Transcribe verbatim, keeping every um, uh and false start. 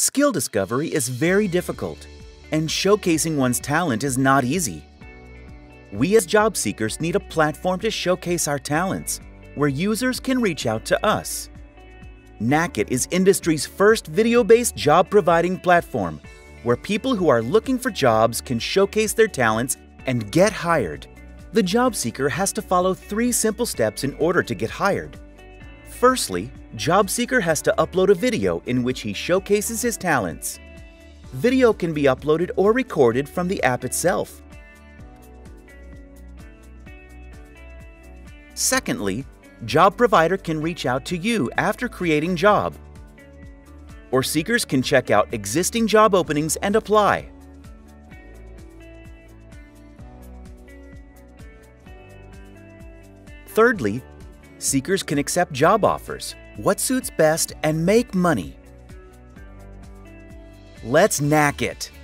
Skill discovery is very difficult, and showcasing one's talent is not easy. We as job seekers need a platform to showcase our talents, where users can reach out to us. Knackit is industry's first video-based job-providing platform, where people who are looking for jobs can showcase their talents and get hired. The job seeker has to follow three simple steps in order to get hired. Firstly, job seeker has to upload a video in which he showcases his talents. Video can be uploaded or recorded from the app itself. Secondly, job provider can reach out to you after creating job, or seekers can check out existing job openings and apply. Thirdly, seekers can accept job offers, what suits best, and make money. Let's knack it!